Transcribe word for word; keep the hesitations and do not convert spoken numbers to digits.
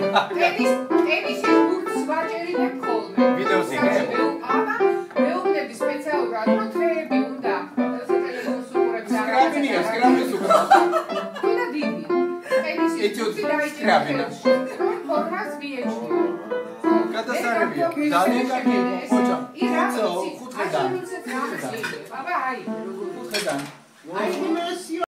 ტენის ტენისის ბურთს ვაჭერინებ ხოლმე. ვიდეოს იგებ? აბა, მეუბნები სპეციალურად, რომ თვეები უნდა. ტელევიზორს უყურებს არა. სკრაბინია, სკრაბინს უყურებს. და დიდი. ტენისის ბურთი დაიჭირა. ფორმას მიეჩნია. გადასარევია. ძალიან კარგი იყო, ხოჭა. ირა, ხუთხედან. აბა, აი, ხუთხედან. აი,